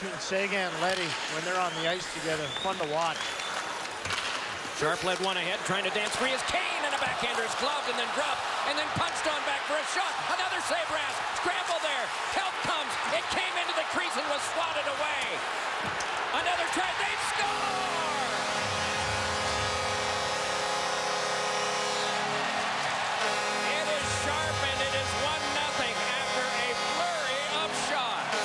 between Seguin and Leddy when they're on the ice together. Fun to watch. Sharp led one ahead, trying to dance free as Kane, and a backhander is gloved and then dropped, and then punched on back for a shot. Another save, Rask. Scramble there. Help comes. It came into the crease and was swatted away. Another try. They score! It is Sharp, and it is 1-0 after a flurry of shots.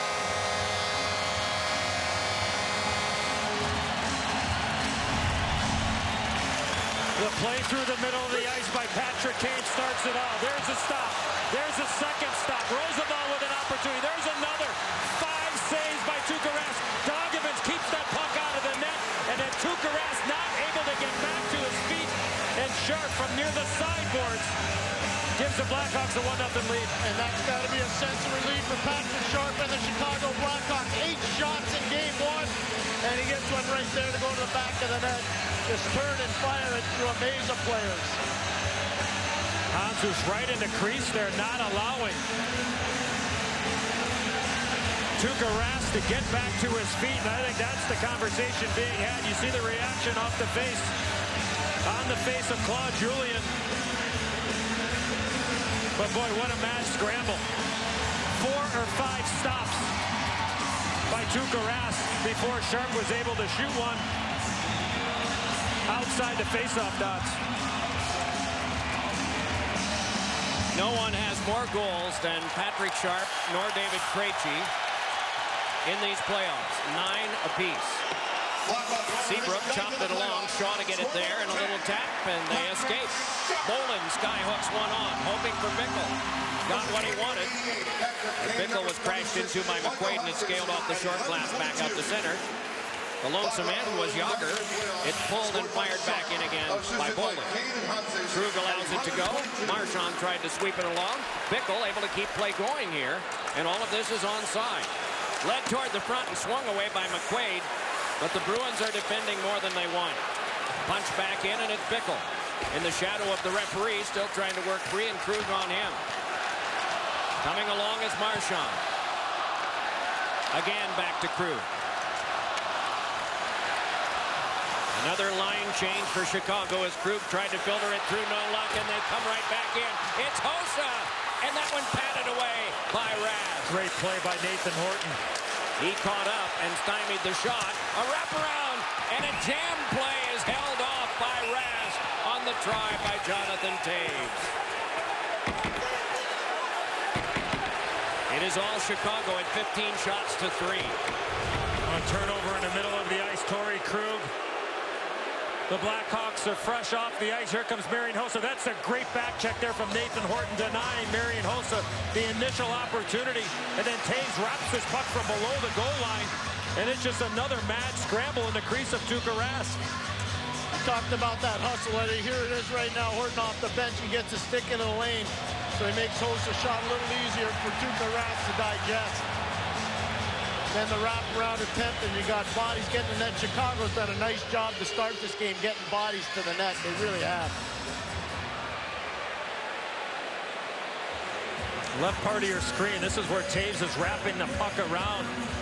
The play through the middle of the ice by Patrick Kane starts it all. There's a stop. There's a second stop. Roosevelt with an opportunity. There's another. 5 saves by Tuukka Rask. Dogovich keeps that puck out of the net. And then Tuukka Rask not able to get back to his feet. And Sharp from near the sideboards gives the Blackhawks a 1-0 lead. And that's got to be a sense of relief for Patrick Sharp and the Chicago Blackhawks. 8 shots in game 1. And he gets one right there to go to the back of the net. Just turn and fire it through a maze of players. Hansus right in the crease there, not allowing Tuukka Rask to get back to his feet. And I think that's the conversation being had. You see the reaction off the face, on the face of Claude Julien. But boy, what a mad scramble. 4 or 5 stops by Tuukka Rask before Sharp was able to shoot one outside the faceoff dots. No one has more goals than Patrick Sharp nor David Krejci in these playoffs. 9 apiece. Seabrook chopped it along. Shaw to get it there, and a little tap, and they escape. Bolin skyhooks one on, hoping for Bickle. Got what he wanted. Bickle was crashed into by McQuaid, and it scaled off the short glass back out to center. The lonesome end was Yager. It pulled and fired back in again by Bolin. Krug allows it to go. Marchand tried to sweep it along. Bickle able to keep play going here, and all of this is onside. Led toward the front and swung away by McQuaid, but the Bruins are defending more than they want. Punch back in, and it's Bickle in the shadow of the referee, still trying to work free, and Krug on him. Coming along is Marchand. Again back to Krug. Another line change for Chicago as Krug tried to filter it through, no luck, and they come right back in. It's Hossa, and that one patted away by Raz. Great play by Nathan Horton. He caught up and stymied the shot. A wraparound, and a jam play is held off by Raz on the try by Jonathan Toews. It is all Chicago at 15 shots to 3. On turnover in the middle of the ice, Torrey Krug. The Blackhawks are fresh off the ice. Here comes Marian Hossa. That's a great back check there from Nathan Horton, denying Marian Hossa the initial opportunity. And then Toews wraps his puck from below the goal line. And it's just another mad scramble in the crease of Tuukka Rask. Talked about that hustle, Eddie. Here it is right now. Horton off the bench. He gets a stick in the lane. So he makes Hossa shot a little easier for Tuukka Rask to digest. Then the wraparound attempt, and you got bodies getting the net. Chicago's done a nice job to start this game, getting bodies to the net. They really have. Left part of your screen, this is where Toews is wrapping the puck around.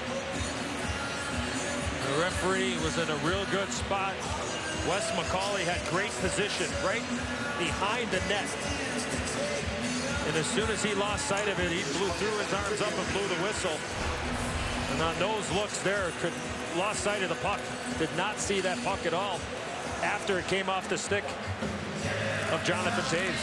The referee was in a real good spot. Wes McCauley had great position right behind the net. And as soon as he lost sight of it, he threw his arms up and blew the whistle. And on those looks there, lost sight of the puck. Did not see that puck at all after it came off the stick of Jonathan Toews.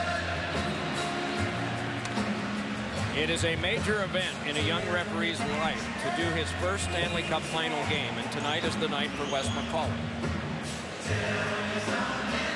It is a major event in a young referee's life to do his first Stanley Cup final game, and tonight is the night for Wes McCauley.